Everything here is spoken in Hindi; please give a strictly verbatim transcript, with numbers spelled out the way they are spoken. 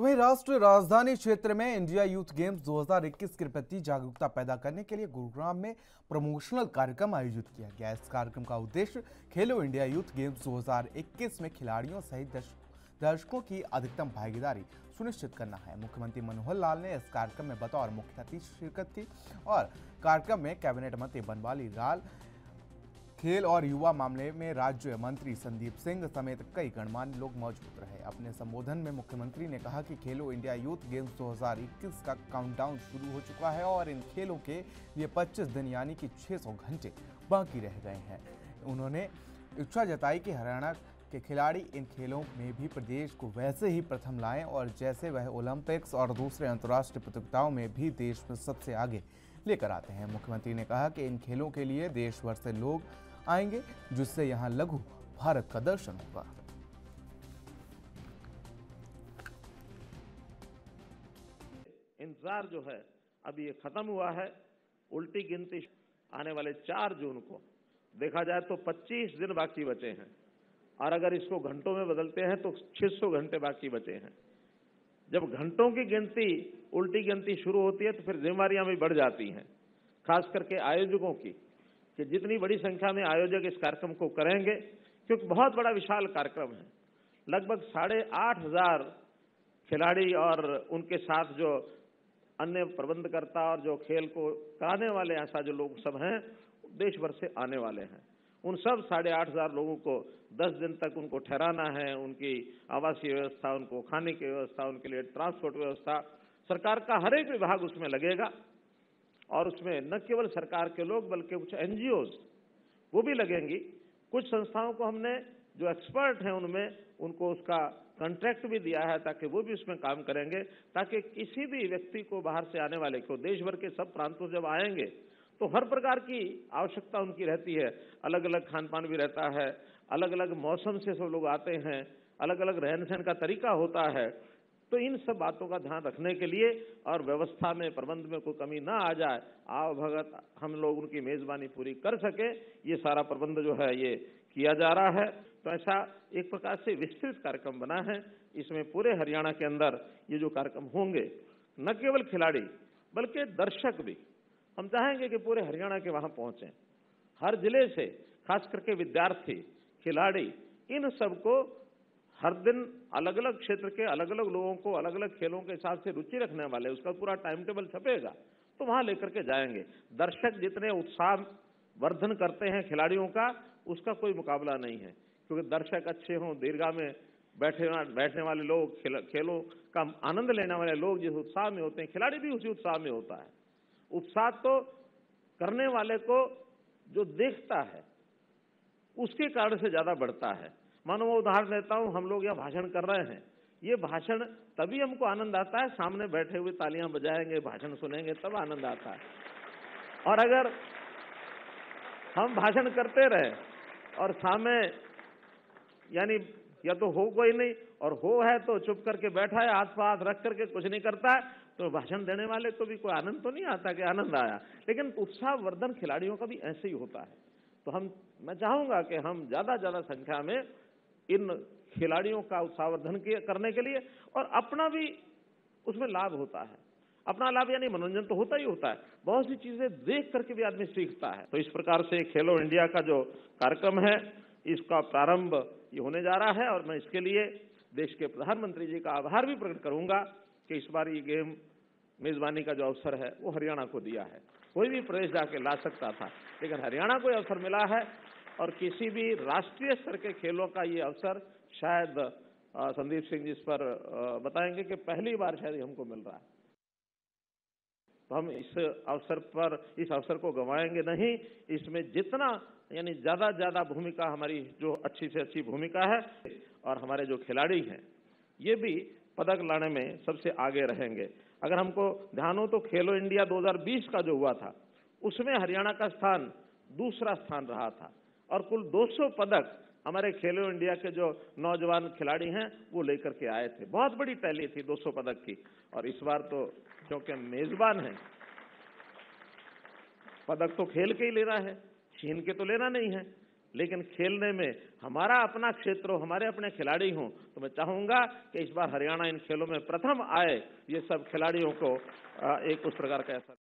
वहीं राष्ट्रीय राजधानी क्षेत्र में इंडिया यूथ गेम्स दो हज़ार इक्कीस के प्रति जागरूकता पैदा करने के लिए गुरुग्राम में प्रमोशनल कार्यक्रम आयोजित किया गया। इस कार्यक्रम का उद्देश्य खेलो इंडिया यूथ गेम्स दो हज़ार इक्कीस में खिलाड़ियों सहित दर्शकों की अधिकतम भागीदारी सुनिश्चित करना है। मुख्यमंत्री मनोहर लाल ने इस कार्यक्रम में बतौर मुख्य अतिथि शिरकत की और कार्यक्रम में कैबिनेट मंत्री बनवारी लाल, खेल और युवा मामले में राज्य मंत्री संदीप सिंह समेत कई गणमान्य लोग मौजूद रहे। अपने संबोधन में मुख्यमंत्री ने कहा कि खेलो इंडिया यूथ गेम्स दो हज़ार इक्कीस का काउंटडाउन शुरू हो चुका है और इन खेलों के लिए पच्चीस दिन यानी कि छह सौ घंटे बाकी रह गए हैं। उन्होंने इच्छा जताई कि हरियाणा के खिलाड़ी इन खेलों में भी प्रदेश को वैसे ही प्रथम लाएं और जैसे वह ओलंपिक्स और दूसरे अंतर्राष्ट्रीय प्रतियोगिताओं में भी देश में सबसे आगे लेकर आते हैं। मुख्यमंत्री ने कहा कि इन खेलों के लिए देश भर से लोग आएंगे, जिससे यहां लघु भारत का दर्शन होगा। इंतजार जो है अभी ये खत्म हुआ है। उल्टी गिनती आने वाले चार जून को देखा जाए तो पच्चीस दिन बाकी बचे हैं और अगर इसको घंटों में बदलते हैं तो छह सौ घंटे बाकी बचे हैं। जब घंटों की गिनती उल्टी गिनती शुरू होती है तो फिर जिम्मेदारियां भी बढ़ जाती हैं, खास करके आयोजकों की, कि जितनी बड़ी संख्या में आयोजक इस कार्यक्रम को करेंगे, क्योंकि बहुत बड़ा विशाल कार्यक्रम है। लगभग साढ़े आठ हजार खिलाड़ी और उनके साथ जो अन्य प्रबंधकर्ता और जो खेल को कराने वाले ऐसा जो लोग सब हैं देश भर से आने वाले हैं। उन सब साढ़े आठ हजार लोगों को दस दिन तक उनको ठहराना है, उनकी आवासीय व्यवस्था, उनको खाने की व्यवस्था, उनके लिए ट्रांसपोर्ट व्यवस्था, सरकार का हर एक विभाग उसमें लगेगा। और उसमें न केवल सरकार के लोग बल्कि कुछ एनजीओज वो भी लगेंगी। कुछ संस्थाओं को हमने जो एक्सपर्ट हैं उनमें उनको उसका कॉन्ट्रैक्ट भी दिया है ताकि वो भी उसमें काम करेंगे, ताकि किसी भी व्यक्ति को बाहर से आने वाले को, देश भर के सब प्रांतों जब आएंगे तो हर प्रकार की आवश्यकता उनकी रहती है। अलग अलग खान पान भी रहता है, अलग अलग मौसम से सब लोग आते हैं, अलग अलग रहन सहन का तरीका होता है। तो इन सब बातों का ध्यान रखने के लिए और व्यवस्था में प्रबंध में कोई कमी ना आ जाए, आओ भगत हम लोग उनकी मेजबानी पूरी कर सके, ये सारा प्रबंध जो है ये किया जा रहा है। तो ऐसा एक प्रकार से विस्तृत कार्यक्रम बना है। इसमें पूरे हरियाणा के अंदर ये जो कार्यक्रम होंगे, न केवल खिलाड़ी बल्कि दर्शक भी, हम चाहेंगे कि पूरे हरियाणा के वहां पहुंचे। हर जिले से, खास करके विद्यार्थी, खिलाड़ी, इन सबको हर दिन अलग अलग क्षेत्र के अलग अलग लोगों को अलग अलग खेलों के हिसाब से रुचि रखने वाले, उसका पूरा टाइम टेबल छपेगा तो वहां लेकर के जाएंगे। दर्शक जितने उत्साह वर्धन करते हैं खिलाड़ियों का, उसका कोई मुकाबला नहीं है, क्योंकि दर्शक अच्छे हों, दीर्घा में बैठे बैठने वाले लोग, खेल, खेलों का आनंद लेने वाले लोग जिस उत्साह में होते हैं, खिलाड़ी भी उसी उत्साह में होता है। उत्साह तो करने वाले को जो देखता है उसके कारण से ज्यादा बढ़ता है। मानो वो उदाहरण देता हूं, हम लोग यहाँ भाषण कर रहे हैं, ये भाषण तभी हमको आनंद आता है, सामने बैठे हुए तालियां बजाएंगे, भाषण सुनेंगे, तब आनंद आता है। और अगर हम भाषण करते रहे और सामने यानी या तो हो कोई नहीं, और हो है तो चुप करके बैठा है, हाथ पर हाथ रख करके कुछ नहीं करता है, तो भाषण देने वाले को भी कोई आनंद तो नहीं आता कि आनंद आया। लेकिन उत्साह वर्धन खिलाड़ियों का भी ऐसे ही होता है। तो हम मैं चाहूंगा कि हम ज्यादा ज्यादा संख्या में इन खिलाड़ियों का उत्साहवर्धन करने के लिए, और अपना भी उसमें लाभ होता है। अपना लाभ यानी मनोरंजन तो होता ही होता है, बहुत सी चीजें देख करके भी आदमी सीखता है। तो इस प्रकार से खेलो इंडिया का जो कार्यक्रम है, इसका प्रारंभ ये होने जा रहा है और मैं इसके लिए देश के प्रधानमंत्री जी का आभार भी प्रकट करूंगा कि इस बार ये गेम मेजबानी का जो अवसर है वो हरियाणा को दिया है। कोई भी प्रदेश जाके ला सकता था, लेकिन हरियाणा को अवसर मिला है। और किसी भी राष्ट्रीय स्तर के खेलों का ये अवसर शायद संदीप सिंह जी इस पर बताएंगे कि पहली बार शायद हमको मिल रहा है। तो हम इस अवसर पर इस अवसर को गंवाएंगे नहीं। इसमें जितना यानी ज्यादा ज्यादा भूमिका हमारी जो अच्छी से अच्छी भूमिका है, और हमारे जो खिलाड़ी हैं ये भी पदक लाने में सबसे आगे रहेंगे। अगर हमको ध्यान हो तो खेलो इंडिया दो हज़ार बीस का जो हुआ था उसमें हरियाणा का स्थान दूसरा स्थान रहा था, और कुल दो सौ पदक हमारे खेलो इंडिया के जो नौजवान खिलाड़ी हैं वो लेकर के आए थे। बहुत बड़ी टैली थी दो सौ पदक की। और इस बार तो क्योंकि मेजबान है, पदक तो खेल के ही लेना है, छीन के तो लेना नहीं है। लेकिन खेलने में हमारा अपना क्षेत्र हो, हमारे अपने खिलाड़ी हों, तो मैं चाहूंगा कि इस बार हरियाणा इन खेलों में प्रथम आए। ये सब खिलाड़ियों को एक उस प्रकार का ऐसा